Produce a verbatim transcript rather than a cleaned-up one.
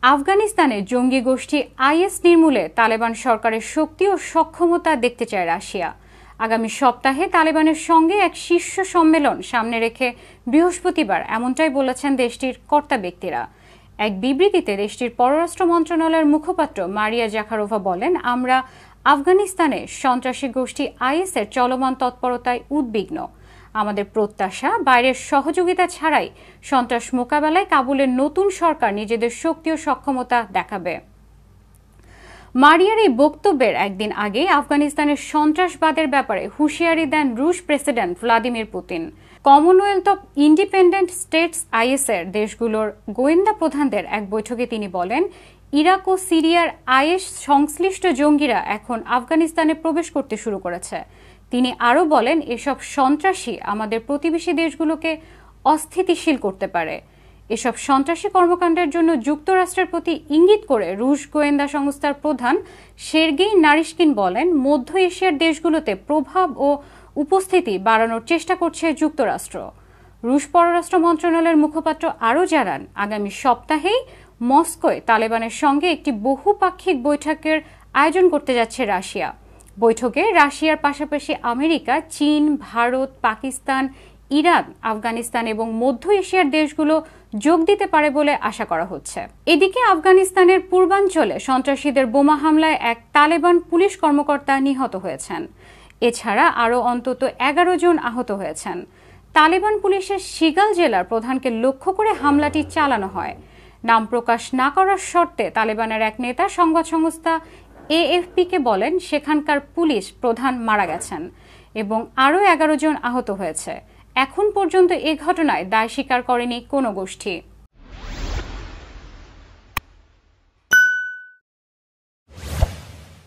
আফগানিস্তানে জঙ্গি গোষ্ঠী আইএস নির্মূলে তালেবান সরকারের শক্তি ও সক্ষমতা দেখতে চায় রাশিয়া। আগামী সপ্তাহে তালেবানের সঙ্গে এক শীর্ষ সম্মেলন সামনে রেখে বৃহস্পতিবার এমনটাই বলেছেন দেশটির কর্তা ব্যক্তিরা। এক বিবৃতিতে দেশটির পররাষ্ট্র মন্ত্রণালয়ের মুখপাত্র মারিয়া জাখারোভা বলেন, আমরা আফগানিস্তানে সন্ত্রাসী গোষ্ঠী আইএসের চলমান তৎপরতায় উদ্বিগ্ন। আমাদের প্রত্যাশা, বাইরের সহযোগিতা ছাড়াই সন্ত্রাস মোকাবেলায় কাবুলের নতুন সরকার নিজেদের শক্তি ও সক্ষমতা দেখাবে। মারিয়ার এই বক্তব্যের একদিন আগে আফগানিস্তানের সন্ত্রাসবাদের ব্যাপারে হুঁশিয়ারি দেন রুশ president Vladimir Putin. Commonwealth of Independent States আইএসের দেশগুলোর গোয়েন্দা প্রধানদের এক বৈঠকে তিনি বলেন, ইরাক ও সিরিয়ার আইএস সংশ্লিষ্ট জঙ্গিরা এখন আফগানিস্তানে প্রবেশ করতে শুরু করেছে। তিনি আরও বলেন, এসব সন্ত্রাসী আমাদের প্রতিবেশী দেশগুলোকে অস্থিতিশীল করতে পারে। এসব সন্ত্রাসী কর্মকাণ্ডের জন্য যুক্তরাষ্ট্রের প্রতি ইঙ্গিত করে রুশ গোয়েন্দা সংস্থার প্রধান সের্গেই নারিশকিন বলেন, মধ্য এশিয়ার দেশগুলোতে প্রভাব ও উপস্থিতি বাড়ানোর চেষ্টা করছে যুক্তরাষ্ট্র। রুশ পররাষ্ট্র মন্ত্রণালয়ের মুখপাত্র আরও জানান, আগামী সপ্তাহেই মস্কোয় তালেবানের সঙ্গে একটি বহুপাক্ষিক বৈঠকের আয়োজন করতে যাচ্ছে রাশিয়া। বৈঠকে রাশিয়ার পাশাপাশি আমেরিকা, চীন, ভারত, পাকিস্তান, ইরান, আফগানিস্তান এবং মধ্য এশিয়ার দেশগুলো যোগ দিতে পারে বলে আশা করা হচ্ছে। এদিকে আফগানিস্তানের পূর্বাঞ্চলে সন্ত্রাসীদের বোমা হামলায় এক তালেবান পুলিশ কর্মকর্তা নিহত হয়েছেন। এছাড়া আরও অন্তত এগারো জন আহত হয়েছেন। তালেবান পুলিশের সিগাল জেলার প্রধানকে লক্ষ্য করে হামলাটি চালানো হয়। নাম প্রকাশ না করার শর্তে তালেবানের এক নেতা সংবাদ সংস্থা এএফপিকে বলেন, সেখানকার পুলিশ প্রধান মারা গেছেন এবং আরও এগারো জন আহত হয়েছে। এখন পর্যন্ত এ ঘটনায় দায় স্বীকার করেনি কোনো গোষ্ঠী।